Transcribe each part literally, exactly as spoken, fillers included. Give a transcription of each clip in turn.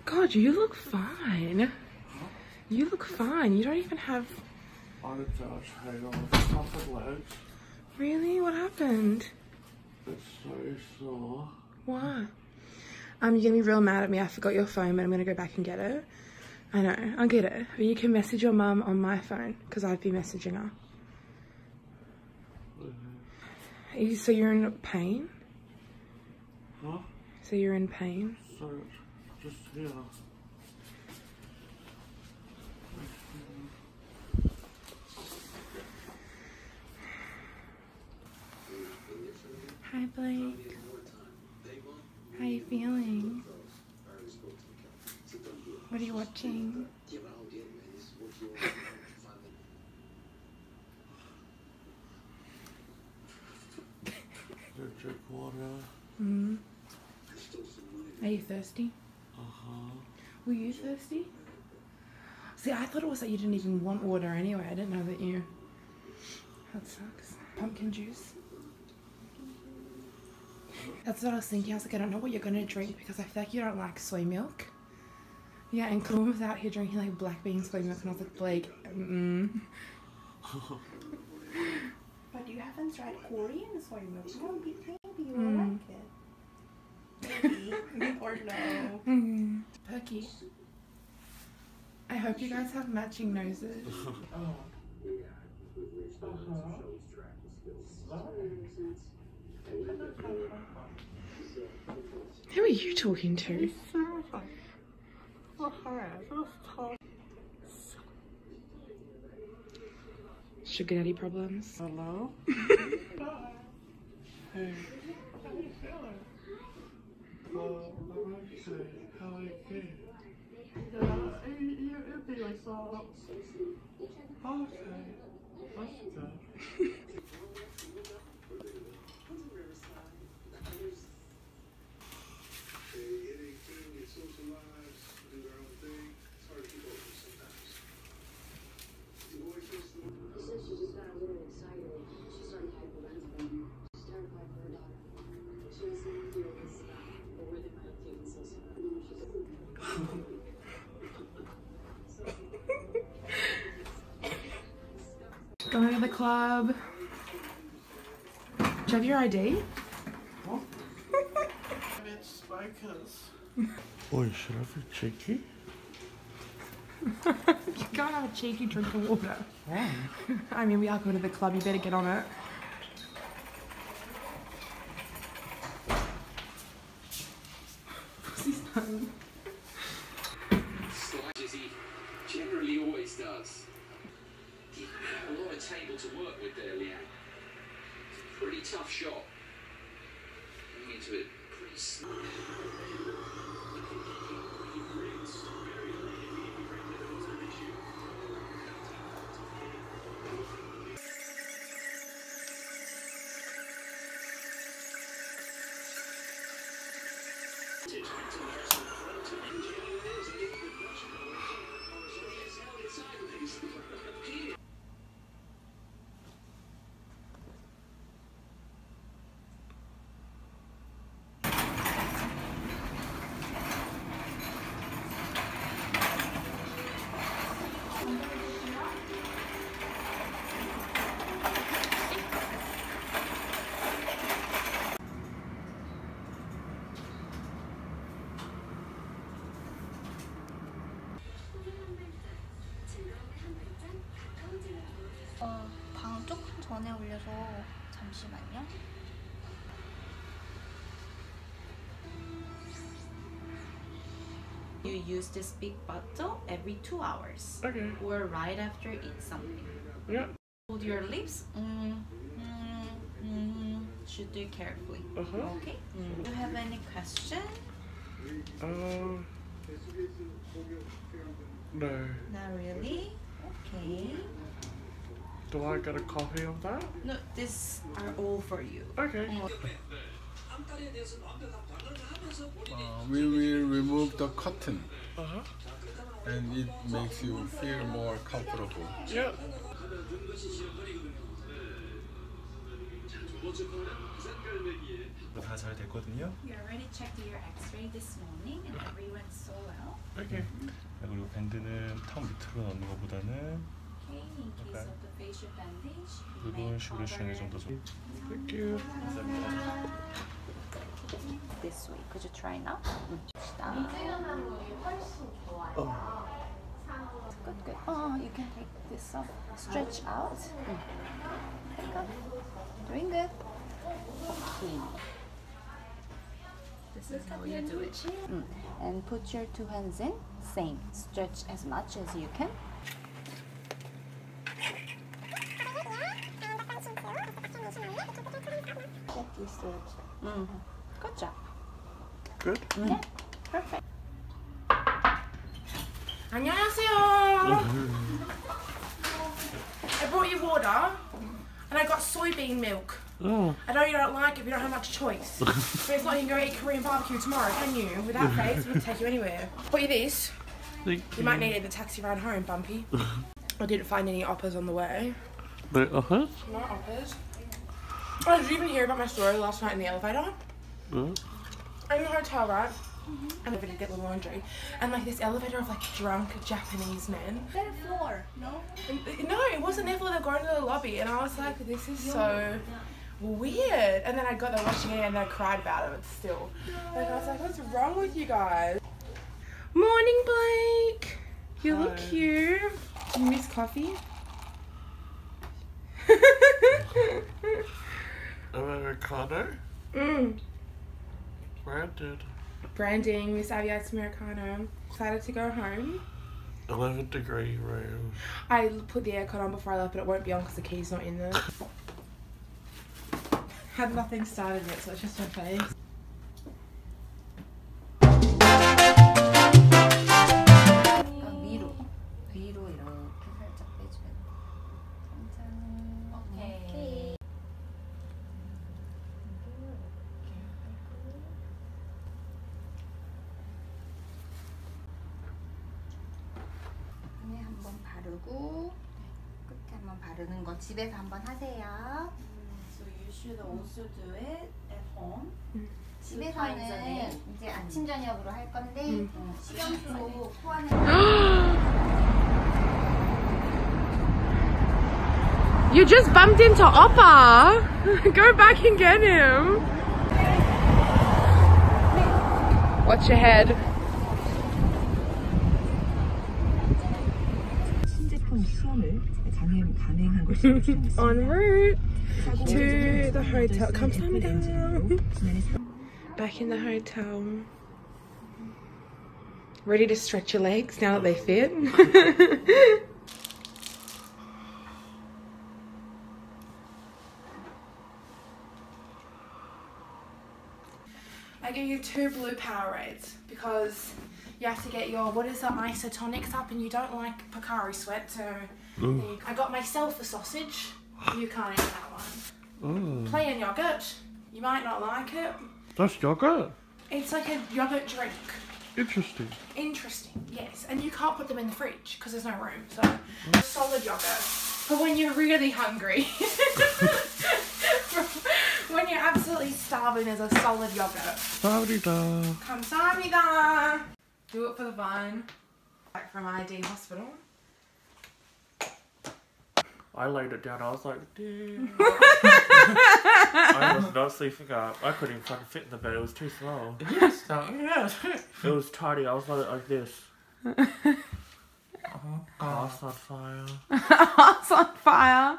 God, you look fine. You look fine. You don't even have... I just had on suffered legs. Really? What happened? It's so sore. Why? Um, you're gonna be real mad at me. I forgot your phone, but I'm gonna go back and get it. I know, I'll get it. But you can message your mum on my phone, because I'd be messaging her. Mm-hmm. You, so you're in pain? Huh? So you're in pain? So, just here. Hi, Blake. How you feeling? What are you watching? Drink water. Mm. Are you thirsty? Uh-huh. Were you thirsty? See, I thought it was that you didn't even want water anyway. I didn't know that you... That sucks. Pumpkin juice. That's what I was thinking. I was like, I don't know what you're gonna drink because I feel like you don't like soy milk. Yeah, and Colin was out here drinking like black bean soy milk, and I was like, Blake, mm. But you haven't tried Korean soy milk. Maybe, maybe you will Mm. like it. Maybe. Or no. Mm. Perky. I hope you guys have matching noses. Oh. Uh-huh. Who are you talking to? Sugar daddy problems. Hello? Hey. How you feeling? Uh, I'm okay. How are you? Yeah, you, you, you'd be like so. Okay. That's good. Going to the club. Do you have your I D? What? It's spikers. Oh, should I be cheeky? You can't have a cheeky drink of water. Why? I mean, we are going to the club. You better get on it. Pussy's done. Slight as he generally always does. He had a lot of table to work with there, Leanne. It's a pretty tough shot. Going into it pretty slow. 어, 방 조금 전에 올려서 잠시만요. You use this big bottle every two hours. Okay. Or right after you eat something. Yeah. Hold your lips. Mm, mm, mm, should do carefully. Uh-huh. Okay. Mm. Do you have any question? Um. No. Not really. Okay. Do I get a copy of that? No, these are all for you. Okay. Oh. Uh, we will remove the cotton Uh-huh. and it makes you feel more comfortable. Yeah. 두 번째 거는 부산 다 잘 됐거든요. We already checked your X-ray this morning and everything went so well. 오케이. 그리고 밴드는 턱 밑으로 넣는 것보다는 Okay, in case of the facial bandage, we 이런 may 식으로 주는 게 좀 더 좋. Thank you. this way. Could you try now? Good, good. Oh, you can take this off. Stretch out. Take off. Doing good. Okay. This is how you do it. Mm. And put your two hands in. Same. Stretch as much as you can. Mm. Good job. Good. Yeah. Perfect. 안녕하세요. I brought you water and I got soybean milk. Oh. I know you don't like it, but you don't have much choice. But it's not you can go eat Korean barbecue tomorrow, can you? With that face, we'll take you anywhere. Got you this. Thank You might need it in the taxi ride home, Bumpy. I didn't find any oppers on the way. 네, 어허. No oppers. Oh, did you even hear about my story last night in the elevator? 네. I'm in the hotel, right? I'm over to get the laundry, and like this elevator of like drunk Japanese men. Third floor, no? And, no, it wasn't there for the going to the lobby, and I was like, this is so weird. And then I got there watching it, and I cried about it. But still, like I was like, what's wrong with you guys? Morning, Blake. You look Hi. cute. Do you miss coffee? Americano. mm. Branded. Branding, Miss Aviates Americano. Excited to go home. eleven degree room. I put the aircon on before I left, but it won't be on because the key's not in there. Had nothing started yet, so it's just my face. 위로, 위로 이렇게 살짝 빼주면. 오케이. 눈에 한번 바르고 끝에 한번 바르는 거 집에서 한번 하세요. So you should also do it at home. 집에서는 이제 아침 저녁으로 할 건데 음. 식염수로 코 안에 You just bumped into Oppa. Go back and get him. Watch your head. 신제품 수험을 강행 가능한 것으로 추정했습니다. En route to the hotel. 감사합니다. Back in the hotel. Ready to stretch your legs now that they fit? I gave you two blue Powerades because you have to get your, what is it, isotonics up, and you don't like Pocari Sweat, so Mm. I got myself a sausage. You can't eat that one. Mm. Plain yogurt. You might not like it. That's yogurt. It's like a yogurt drink. Interesting. Interesting, yes. And you can't put them in the fridge because there's no room. So, solid yogurt. For when you're really hungry. When you're absolutely starving, there's a solid yogurt. Sorry,da. 감사합니다. Do it for the vine. Back from I D hospital. I laid it down. I was like, damn. I was not sleeping up. I couldn't even fucking fit in the bed. It was too small. Yes, yes. It was tiny. I was like, like this. Uh-huh. Glass on fire. Heart's on fire.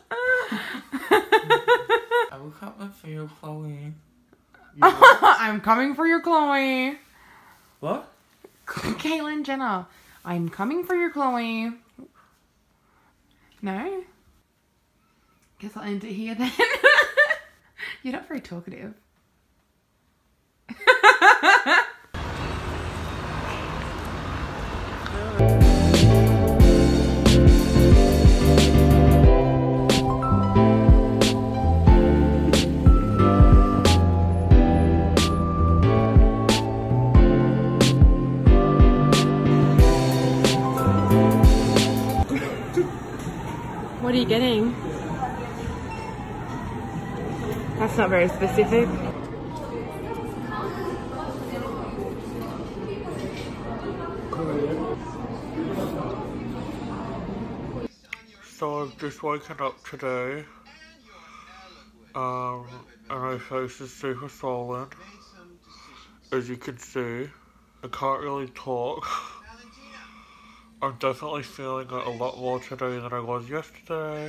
I will come for you, Chloe. I'm coming for you, Chloe. What? Caitlyn Jenner. I'm coming for you, Chloe. No? Guess I'll end it here then. You're not very talkative. What are you getting? I That's not very specific. So I've just woken up today, um, and my face is super swollen, as you can see. I can't really talk. I'm definitely feeling it a lot more today than I was yesterday,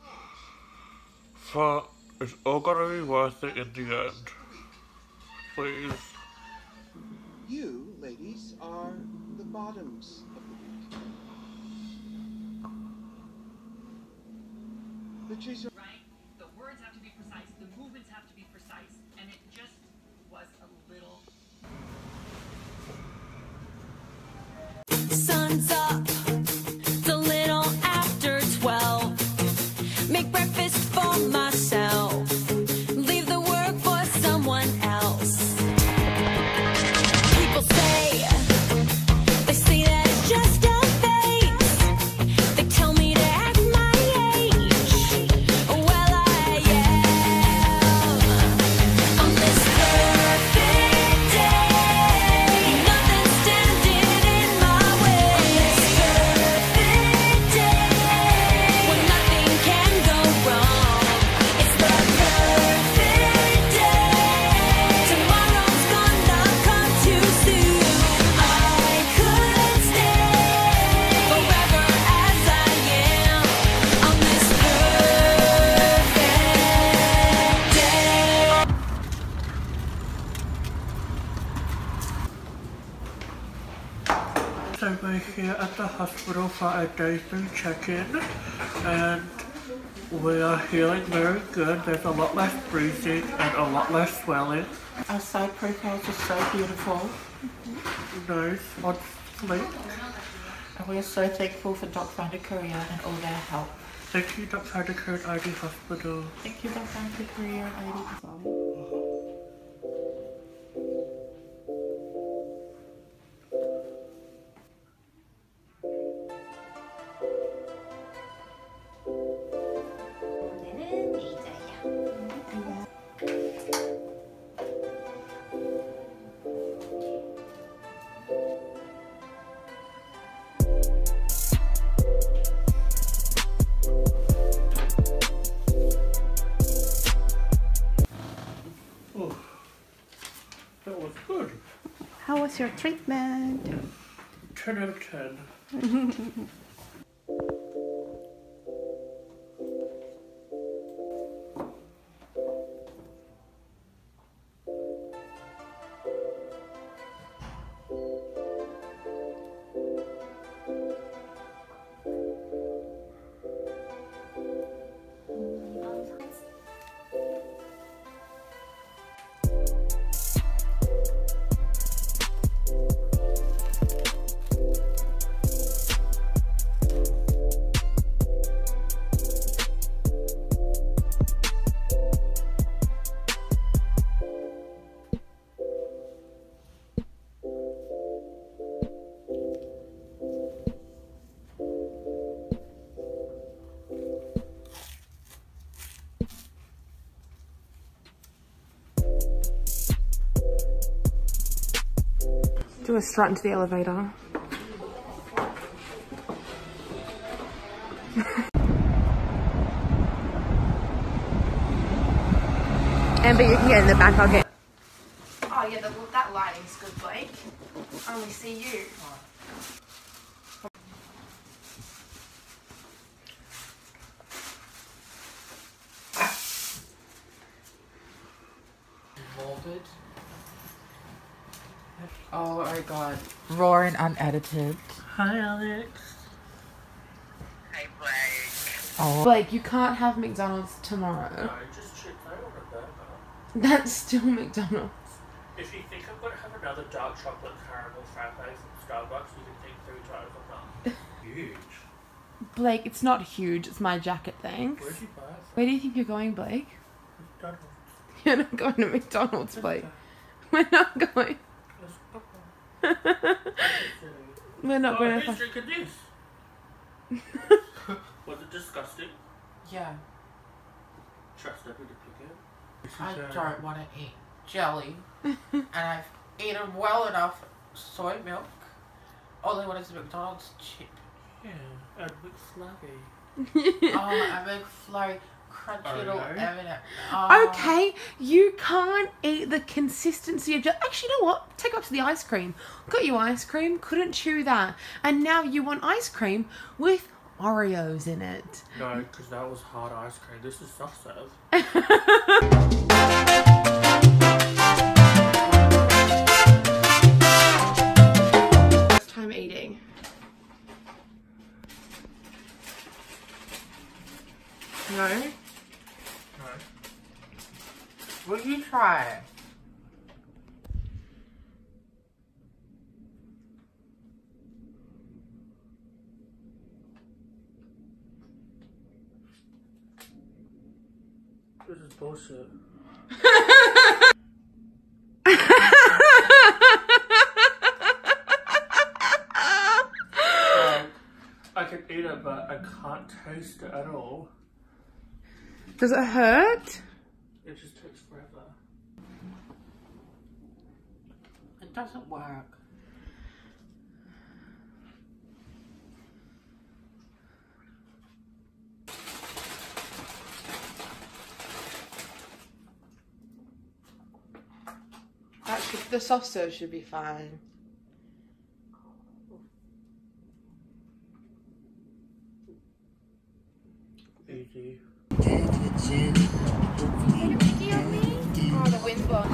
but it's all gonna be worth it in the end. Please. You, ladies, are the bottoms of the week. The chaser. Right? The words have to be precise, the movements have to be precise, and it just was a little. Sun's up, it's a little after twelve. Make breakfast for myself, leave the work for someone else. People say, they say that it's just a phase. They tell me to act my age. Well, I am on this perfect day. Nothing's standing in my way. On this perfect day, when nothing can go wrong. It's the perfect day. Tomorrow's gonna come too soon. I could stay forever as I am on this perfect day. So we're here at the hospital for a day three check-in, and we are healing very good. There's a lot less bruising and a lot less swelling. Our side profiles are so beautiful, Nice on sleep. and we are so thankful for Doctor Rhinoplasty and all their help. Thank you, Doctor Decker and I D Hospital. Thank you, Doctor Rhinoplasty and I D. 오늘은 레이저야. Oh, that was good. How was your treatment? ten out of ten. Do a strut into the elevator. Amber, you can get in the back, I'll get. Oh yeah, the, that lighting's good, Blake. I only see you. Molded. Oh my god. Raw and unedited. Hi, Alex. Hey, Blake. Oh. Blake, you can't have McDonald's tomorrow. No, just check out on a burger. That's still McDonald's. If you think I'm gonna have another dark chocolate caramel frappe from Starbucks, you can think three times I'm not. Huge. Blake, it's not huge, it's my jacket, thanks. Where'd you buy it from? Where do you think you're going, Blake? McDonald's. You're not going to McDonald's, Blake. We're not going. We're not Oh, going who's to. drinking this? Was it disgusting? Yeah. Trust me to pick it. I don't want to eat jelly. And I've eaten well enough soy milk. All I want is McDonald's chip. Yeah, and McFlurry. Oh, a McFlurry. Crunchy Oh, little no. M and M. Oh. Okay, you can't eat the consistency of just. Actually, you know what? Take it up to the ice cream. Got you ice cream, couldn't chew that. And now you want ice cream with Oreos in it. No, because that was hard ice cream. This is soft serve. First time eating. No? No. Will you try it? This is bullshit. Like, I can eat it, but I can't taste it at all. Does it hurt? It just takes forever. It doesn't work. That should, the soft serve should be fine. Easy. Oh, the wind's blowing.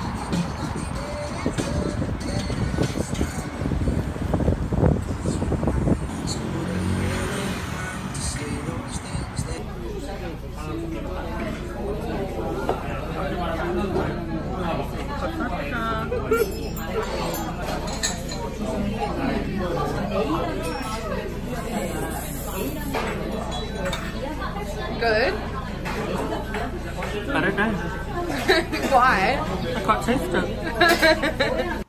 Good. I don't know. Why? I can't taste it.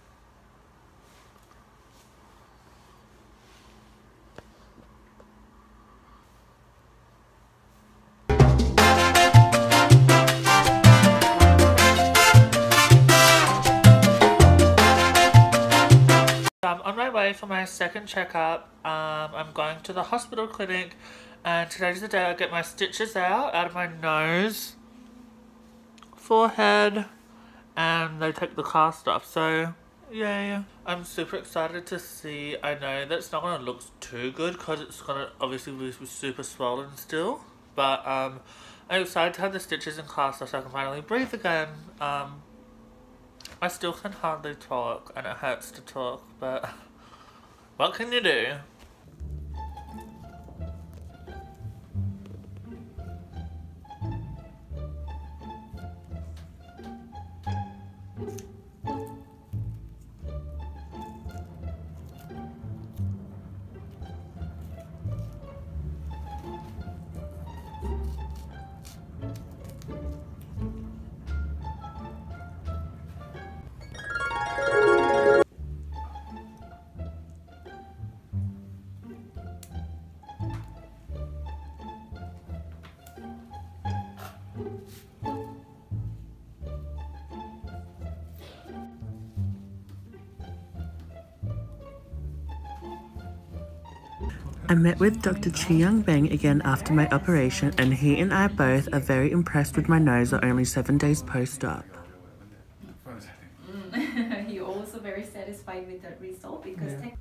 I'm on my way for my second checkup. Um, I'm going to the hospital clinic, and today's the day I get my stitches out, out of my nose, forehead, and they take the cast off. So, yay. I'm super excited to see. I know that's not going to look too good because it's going to obviously be super swollen still. But um, I'm excited to have the stitches and cast off so I can finally breathe again. Um, I still can hardly talk and it hurts to talk, but what can you do? I met with Doctor Chi Young Bang again after my operation, and he and I both are very impressed with my nose at only seven days post-op. Mm. You're also very satisfied with the result because Yeah.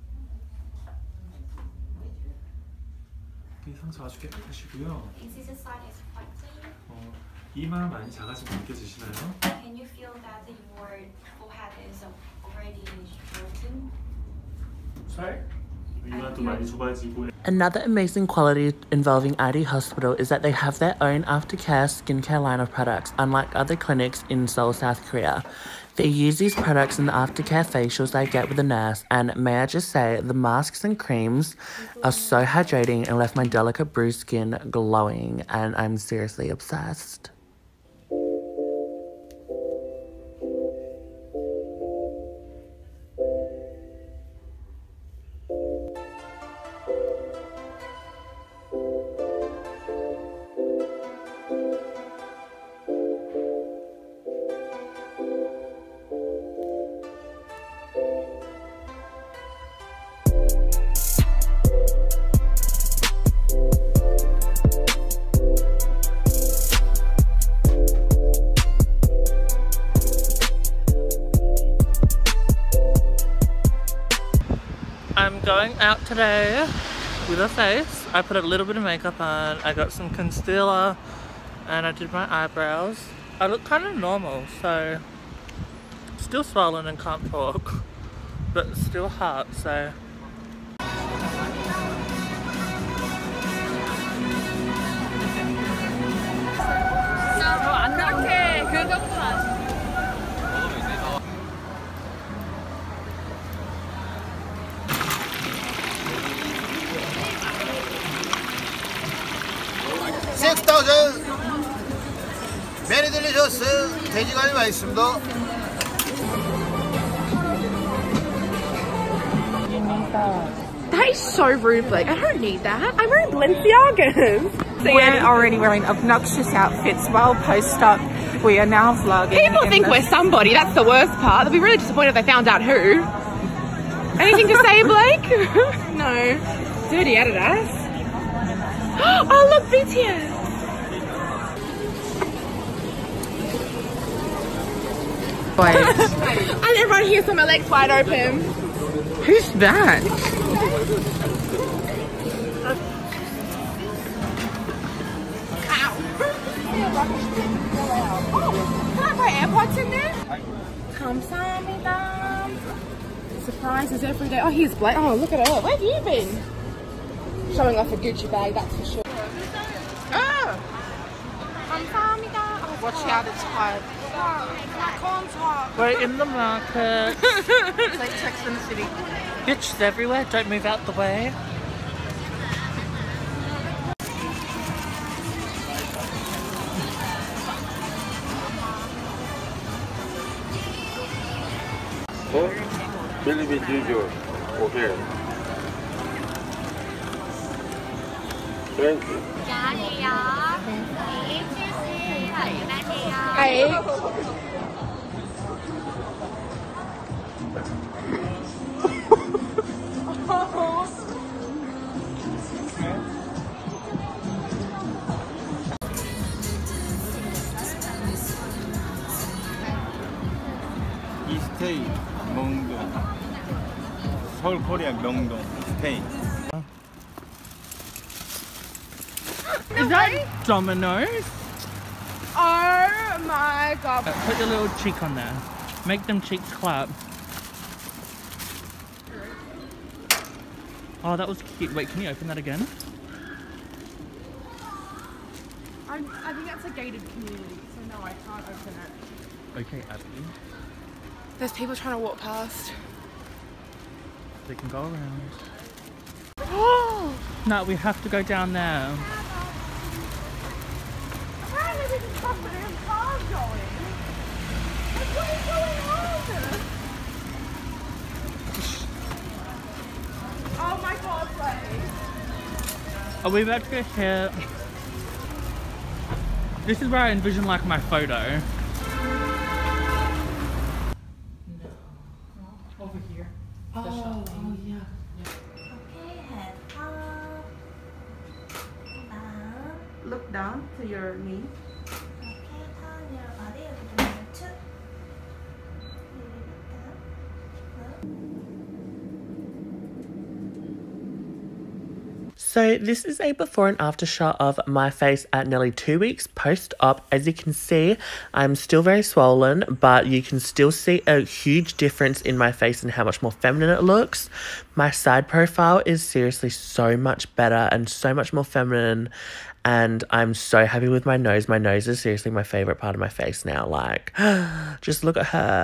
이 상처 아주 깨끗하시고요. Is this a satisfactory? 어, 이마 많이 작아진 거 느껴지시나요? Can you feel that your forehead is already shortened? Sorry? 이마도 많이 좁아지고. Another amazing quality involving I D Hospital is that they have their own aftercare skincare line of products, unlike other clinics in Seoul, South Korea. They use these products in the aftercare facials I get with the nurse, and may I just say, the masks and creams are so hydrating and left my delicate bruised skin glowing, and I'm seriously obsessed. I'm going out today with a face. I put a little bit of makeup on. I got some concealer and I did my eyebrows. I look kind of normal, so still swollen and can't talk, but still hot, so. six thousand very delicious 돼지갈비 맛있습니다. That is so rude, Blake. I don't need that. I'm wearing Balenciagas. We're already wearing obnoxious outfits while post-op. We are now vlogging. People think we're somebody. That's the worst part. They'll be really disappointed if they found out who. Anything to say, Blake? No. Dirty Adidas. Oh, look, B T S. And everyone here saw my legs wide open. Who's that? Ow. Can I put AirPods in there? Kamsahamnida. Surprises every day. Oh, here's Blake. Oh, look at her. Where have you been? Showing off a Gucci bag, that's for sure. Oh! Kamsahamnida. Watch out, it's hot. My corn's hot. We're in the market. It's like Sex in the City. Bitches everywhere, don't move out the way. Believe it usual. Okay. Thank you. 스테이 명동 서울 코리아 명동 스테이. Is that Domino's? Oh my god. Uh, put your little cheek on there. Make them cheeks clap. Oh, that was cute. Wait, can you open that again? I, I think that's a gated community, so no, I can't open it. Okay, Abby. There's people trying to walk past. They can go around. Oh! No, we have to go down there. Apparently we can stop the damn cars going. Like, what is going on? Oh my god, please. Are we about to get hit? This is where I envision like my photo. Over here. Oh, oh yeah. Okay, head up. Down. Look down to your knee. Okay, turn your body a little bit too. So this is a before and after shot of my face at nearly two weeks post-op. As you can see, I'm still very swollen, but you can still see a huge difference in my face and how much more feminine it looks. My side profile is seriously so much better and so much more feminine, and I'm so happy with my nose. My nose is seriously my favorite part of my face now. Like, just look at her.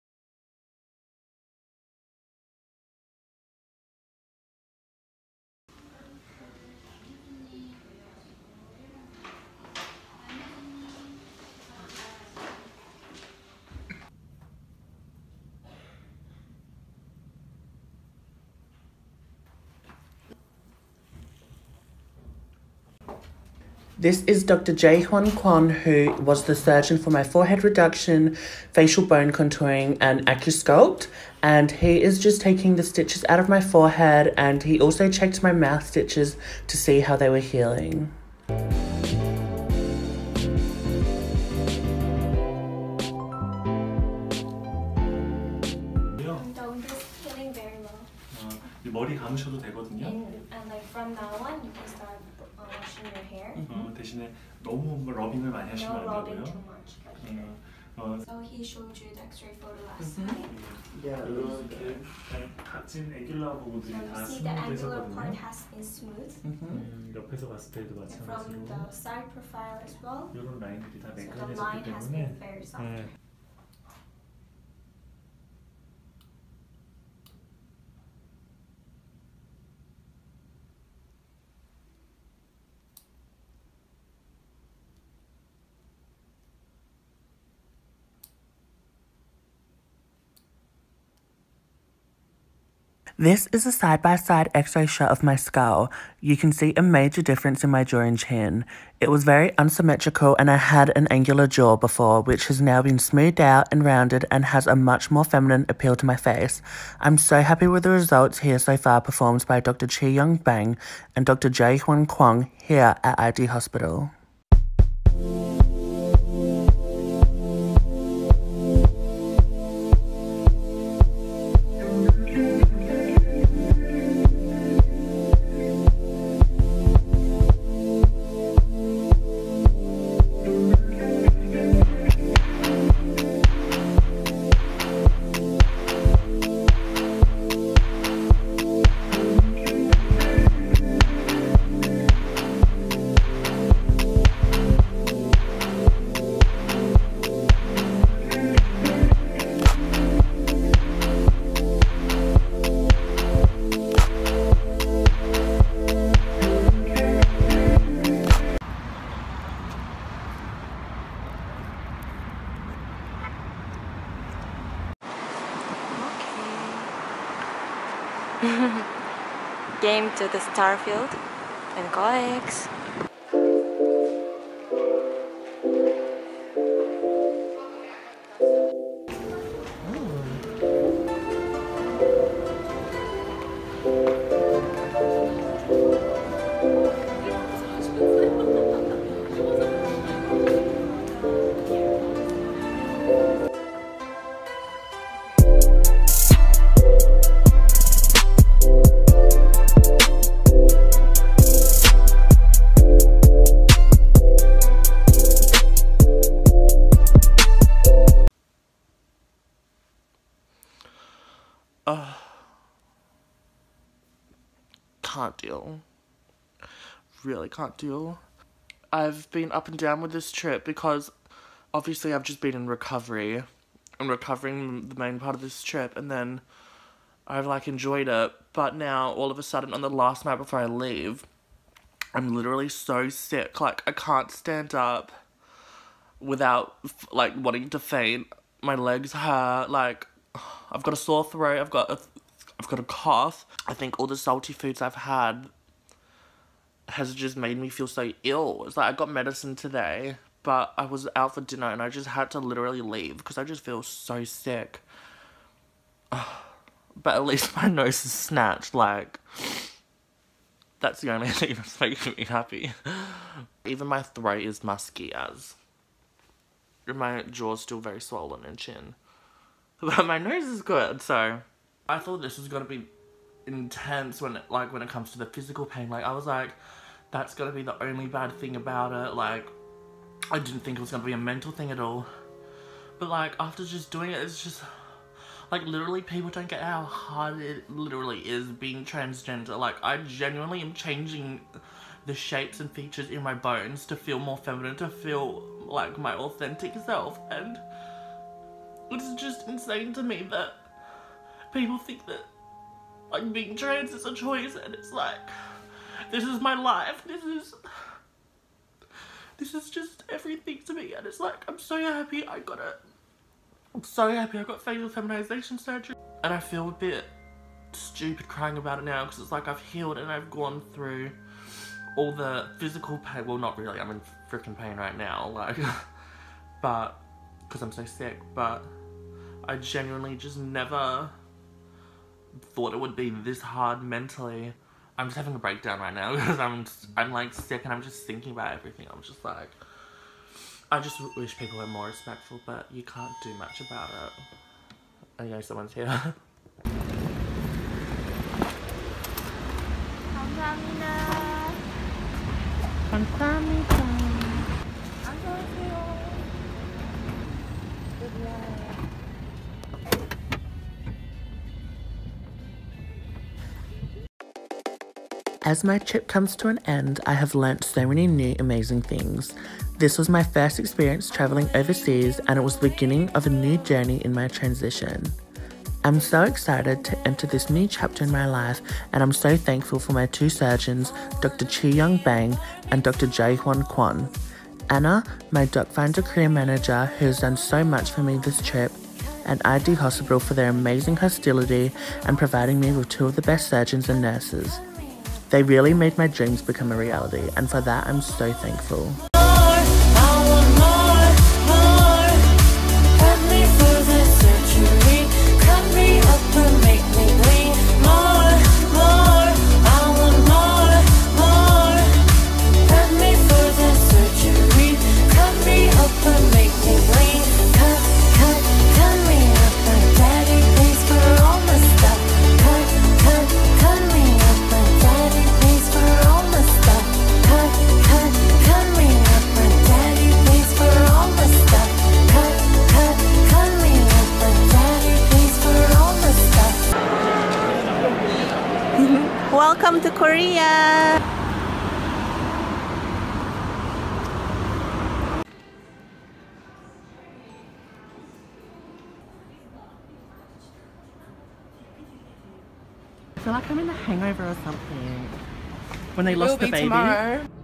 This is Doctor Jae Hwan Kwon, who was the surgeon for my forehead reduction, facial bone contouring, and AccuSculpt. And he is just taking the stitches out of my forehead, and he also checked my mouth stitches to see how they were healing. 머리 감으셔도 되거든요. And, and like from now on, you can start uh, washing your hair. 어, 대신에 너무 러빙을 많이 하시면 No 안 rubbing 되고요. too much. 어, 어, So he showed you the X-ray photo last time. 이렇게 각진 애귤라 부분들이 So 다 you see the angular part 스무드해졌거든요. has been smooth. 음, 옆에서 봤을 때도 From 마찬가지로 the side profile as well. 이런 라인들이 다 So the 매끈해졌기 line has 때문에 been very soft. 네. This is a side-by-side x-ray shot of my skull. You can see a major difference in my jaw and chin. It was very unsymmetrical and I had an angular jaw before, which has now been smoothed out and rounded and has a much more feminine appeal to my face. I'm so happy with the results here so far performed by Doctor Chi Young Bang and Doctor Jae Hyun Kwong here at I D Hospital. Game to the Starfield and go X. Uh, can't deal. Really can't deal. I've been up and down with this trip because obviously I've just been in recovery. I'm recovering the main part of this trip and then I've like enjoyed it. But now all of a sudden on the last night before I leave, I'm literally so sick. Like I can't stand up without like wanting to faint. My legs hurt, like I've got a sore throat, I've got a, I've got a cough. I think all the salty foods I've had has just made me feel so ill. It's like I got medicine today, but I was out for dinner and I just had to literally leave because I just feel so sick. But at least my nose is snatched, like, that's the only thing that's making me happy. Even my throat is musky as my jaw's still very swollen and chin. But my nose is good, so I thought this was gonna be intense when it, like when it comes to the physical pain. Like I was like, that's gonna be the only bad thing about it. Like I didn't think it was gonna be a mental thing at all. But like after just doing it, it's just like literally people don't get how hard it literally is being transgender. Like I genuinely am changing the shapes and features in my bones to feel more feminine, to feel like my authentic self, and it's just insane to me that people think that like being trans is a choice, and it's like, this is my life, this is this is just everything to me, and it's like, I'm so happy I got it. I'm so happy I got facial feminization surgery, and I feel a bit stupid crying about it now because it's like I've healed and I've gone through all the physical pain. Well, not really, I'm in freaking pain right now, like, but because I'm so sick, but I genuinely just never thought it would be this hard mentally. I'm just having a breakdown right now because I'm I'm like sick and I'm just thinking about everything. I'm just like, I just wish people were more respectful, but you can't do much about it. Oh yeah, someone's here. 감사합니다. 감사합니다. 안녕하세요. As my trip comes to an end, I have learnt so many new amazing things. This was my first experience travelling overseas, and it was the beginning of a new journey in my transition. I'm so excited to enter this new chapter in my life, and I'm so thankful for my two surgeons, Doctor Chi Young Bang and Doctor Jae Hwan Kwon. Anna, my DocFinder career manager, who has done so much for me this trip, and I D Hospital for their amazing hostility and providing me with two of the best surgeons and nurses. They really made my dreams become a reality, and for that I'm so thankful. Welcome to Korea! I feel like I'm in a hangover or something. When they It will lost the be baby. tomorrow.